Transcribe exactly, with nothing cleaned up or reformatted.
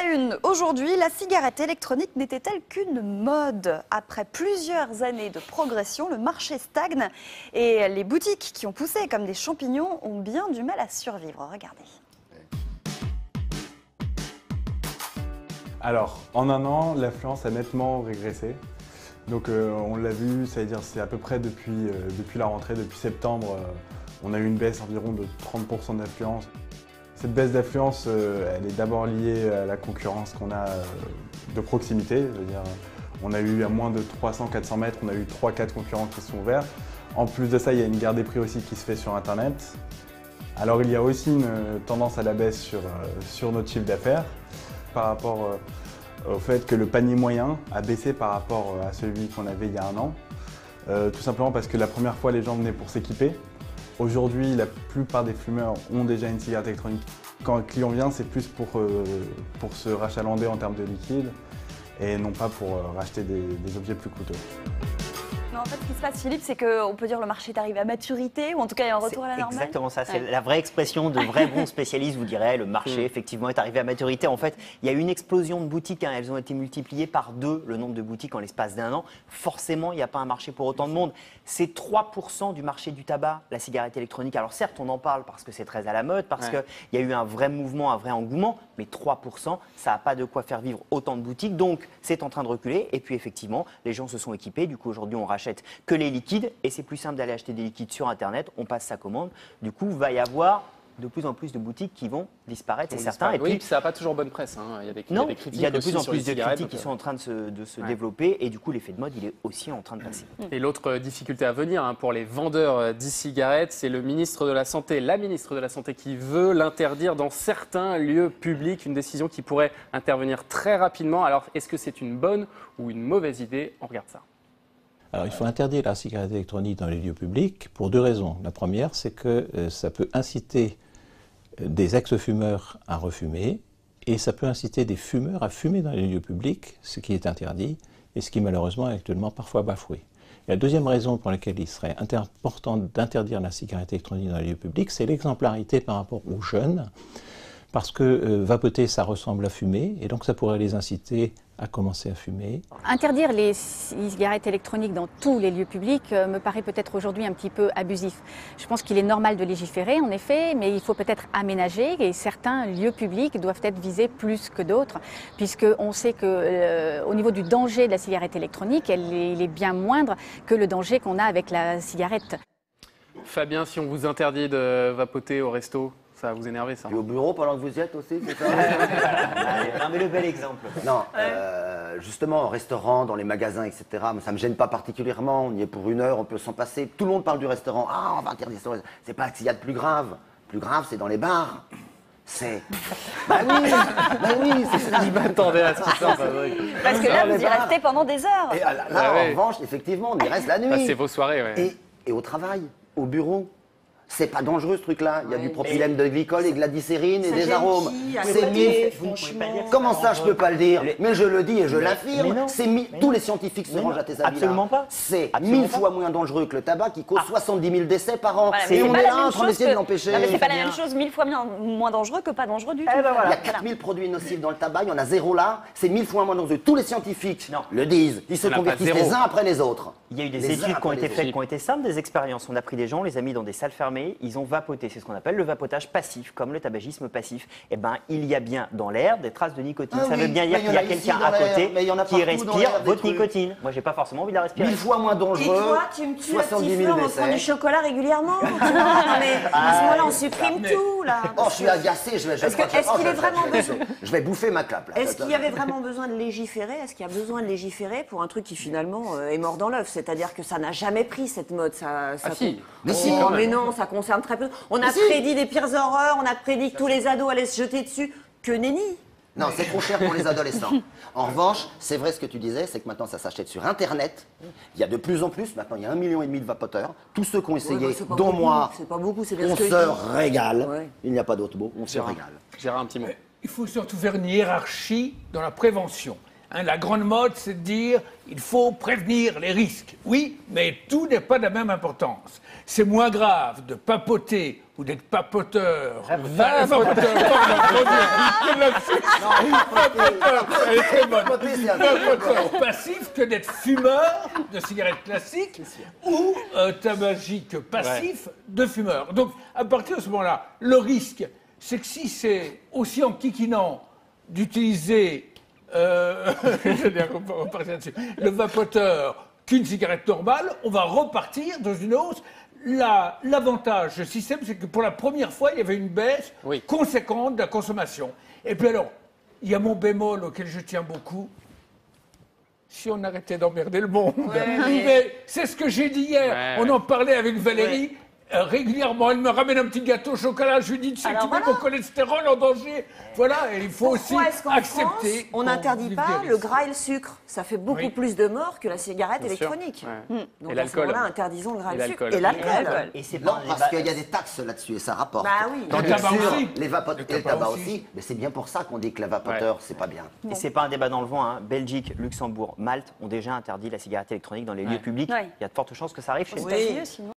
la une, aujourd'hui, la cigarette électronique n'était-elle qu'une mode? Après plusieurs années de progression, le marché stagne et les boutiques qui ont poussé comme des champignons ont bien du mal à survivre. Regardez. Alors, en un an, l'affluence a nettement régressé. Donc euh, on l'a vu, c'est-à-dire c'est à peu près depuis, euh, depuis la rentrée, depuis septembre, euh, on a eu une baisse environ de trente pour cent d'affluence. Cette baisse d'affluence, euh, elle est d'abord liée à la concurrence qu'on a euh, de proximité. Je veux dire, on a eu à moins de trois cents à quatre cents mètres, on a eu trois quatre concurrents qui sont ouverts. En plus de ça, il y a une guerre des prix aussi qui se fait sur Internet. Alors il y a aussi une tendance à la baisse sur, euh, sur notre chiffre d'affaires par rapport euh, au fait que le panier moyen a baissé par rapport à celui qu'on avait il y a un an. Euh, tout simplement parce que la première fois, les gens venaient pour s'équiper. Aujourd'hui, la plupart des fumeurs ont déjà une cigarette électronique. Quand un client vient, c'est plus pour, euh, pour se rachalander en termes de liquide et non pas pour euh, racheter des, des objets plus coûteux. Non, en fait, ce qui se passe, Philippe, c'est qu'on peut dire que le marché est arrivé à maturité, ou en tout cas, il y a un retour à la normale. Exactement ça, c'est ouais. la vraie expression de vrais bons spécialistes, vous direz. Le marché, effectivement, est arrivé à maturité. En fait, il y a eu une explosion de boutiques, hein. Elles ont été multipliées par deux, le nombre de boutiques en l'espace d'un an. Forcément, il n'y a pas un marché pour autant de monde. C'est trois pour cent du marché du tabac, la cigarette électronique. Alors certes, on en parle parce que c'est très à la mode, parce ouais. qu'il y a eu un vrai mouvement, un vrai engouement, mais trois pour cent, ça n'a pas de quoi faire vivre autant de boutiques. Donc, c'est en train de reculer. Et puis, effectivement, les gens se sont équipés. Du coup, aujourd'hui, on rachète que les liquides et c'est plus simple d'aller acheter des liquides sur Internet. On passe sa commande. Du coup, il va y avoir de plus en plus de boutiques qui vont disparaître, c'est certain. Et puis, oui, puis ça n'a pas toujours bonne presse. Hein. Il y a des, non, il y a des critiques. Il y a de plus en plus de critiques donc, qui sont en train de se, de se ouais. développer et du coup, l'effet de mode, il est aussi en train de passer. Et l'autre difficulté à venir hein, pour les vendeurs d'e-cigarettes, c'est le ministre de la Santé, la ministre de la Santé qui veut l'interdire dans certains lieux publics, une décision qui pourrait intervenir très rapidement. Alors, est-ce que c'est une bonne ou une mauvaise idée? On regarde ça. Alors, il faut interdire la cigarette électronique dans les lieux publics pour deux raisons. La première, c'est que euh, ça peut inciter des ex-fumeurs à refumer et ça peut inciter des fumeurs à fumer dans les lieux publics, ce qui est interdit et ce qui malheureusement est actuellement parfois bafoué. Et la deuxième raison pour laquelle il serait important d'interdire la cigarette électronique dans les lieux publics, c'est l'exemplarité par rapport aux jeunes, parce que euh, vapoter, ça ressemble à fumer, et donc ça pourrait les inciter à commencer à fumer. Interdire les cigarettes électroniques dans tous les lieux publics euh, me paraît peut-être aujourd'hui un petit peu abusif. Je pense qu'il est normal de légiférer, en effet, mais il faut peut-être aménager, et certains lieux publics doivent être visés plus que d'autres, puisqu'on sait qu'au euh, niveau du danger de la cigarette électronique, elle est, il est bien moindre que le danger qu'on a avec la cigarette. Fabien, si on vous interdit de vapoter au resto, ça va vous énerver, ça? Et au bureau pendant que vous y êtes aussi, c'est ça? Non, mais le bel exemple. Non, euh, justement, au restaurant, dans les magasins, et cetera, ça ne me gêne pas particulièrement. On y est pour une heure, on peut s'en passer. Tout le monde parle du restaurant. Ah, on va interdire ça. C'est pas qu'il y a de plus grave. Plus grave, c'est dans les bars. C'est. Bah oui, bah oui, c'est ça. Je m'attendais à ce que ça. Parce que là, vous y restez pendant des heures. Et là, là ah, en oui. revanche, effectivement, on y reste la nuit. Bah, c'est vos soirées, ouais. Et, et au travail, au bureau. C'est pas dangereux ce truc-là. Il y a ouais, du propylène de glycol et de la glycérine et des arômes. C'est mille. Comment ça, je peux pas le dire? Mais je le dis et je l'affirme. C'est tous les scientifiques se rangent à tes avis. Absolument pas. C'est mille fois moins dangereux que le tabac qui cause soixante-dix mille décès par an. Voilà, et on est là en train d'essayer de l'empêcher. C'est pas la même chose, mille fois moins dangereux que pas dangereux du tout. Eh ben voilà. Il y a quatre mille produits nocifs dans le tabac, il y en a zéro là. C'est mille fois moins dangereux. Tous les scientifiques non. le disent. Ils se convertissent les uns après les autres. Il y a eu des études qui ont été faites, qui ont été simples, des expériences. On a pris des gens, on les a mis dans des salles fermées, ils ont vapoté. C'est ce qu'on appelle le vapotage passif, comme le tabagisme passif. Eh ben, il y a bien dans l'air des traces de nicotine. Ah ça oui, veut bien dire qu'il y a quelqu'un à côté qui respire votre nicotine. Moi, j'ai pas forcément envie de la respirer. Mille fois moins dangereux. Et toi, tu me tues à siffler en prenant du chocolat régulièrement. Tu vois, non, mais à ce moment-là, on supprime tout, là. Oh, je suis agacé. Je vais. Est-ce qu'il est vraiment besoin? Je vais bouffer ma clape. Est-ce qu'il y avait vraiment besoin de légiférer? Est-ce qu'il y a besoin de légiférer pour un truc qui finalement est mort dans l'œuf? C'est-à-dire que ça n'a jamais pris cette mode. Ça, ça ah si. Mais si, mais non, ça concerne très peu. On a prédit des pires horreurs, on a prédit que tous les ados allaient se jeter dessus. Que nenni. Non, c'est trop cher pour les adolescents. En revanche, c'est vrai ce que tu disais, c'est que maintenant ça s'achète sur Internet. Il y a de plus en plus, maintenant il y a un million et demi de vapoteurs. Tous ceux qui ont essayé, ouais, bah, dont beaucoup, moi, pas beaucoup, on se régale. Ouais. Il n'y a pas d'autre mot, on se régale. Gérard, un petit mot. Il faut surtout faire une hiérarchie dans la prévention. Hein, la grande mode, c'est de dire il faut prévenir les risques. Oui, mais tout n'est pas de la même importance. C'est moins grave de papoter ou d'être papoteur. Va- Vapoteur, pardon, mon Dieu, Vapoteur, elle est très bonne. Papoter, c'est un Vapoteur passif que d'être fumeur de cigarettes classiques ou euh, tabagique passif de fumeur. Donc, à partir de ce moment-là, le risque, c'est que si c'est aussi enquiquinant d'utiliser euh, je vais repartir là-dessus, le vapoteur qu'une cigarette normale, on va repartir dans une hausse. La- L'avantage du système, c'est que pour la première fois, il y avait une baisse Oui. conséquente de la consommation. Et puis alors, il y a mon bémol auquel je tiens beaucoup. Si on arrêtait d'emmerder le monde. mais- Mais c'est ce que j'ai dit hier. Ouais, on ouais. en parlait avec Valérie. Euh, régulièrement, elle me ramène un petit gâteau au chocolat. Je lui dis, tu sais que Alors tu mets voilà. mon cholestérol en danger. Voilà, et il faut Pourquoi aussi est-ce qu'en accepter. France, on qu'on n'interdit vive pas des le risques. gras et le sucre? Ça fait beaucoup Oui. plus de morts que la cigarette Bien sûr. électronique. Ouais. Hmm. Et Donc à ce l'alcool. moment-là, interdisons le gras Et et le sucre. l'alcool. Et l'alcool. Et c'est Non, pas un parce débat- qu'il y a des taxes là-dessus et ça rapporte. Bah oui. Tandis Le que tabac sur aussi. les vapo- Le et le tabac tabac aussi. aussi, mais c'est bien pour ça qu'on dit que la vapoteur, c'est pas bien. Et c'est pas un débat dans le vent. Hein. Belgique, Luxembourg, Malte ont déjà interdit la cigarette électronique dans les lieux publics. Ouais. Il y a de fortes chances que ça arrive chez Aux nous. Oui. États-Unis aussi, non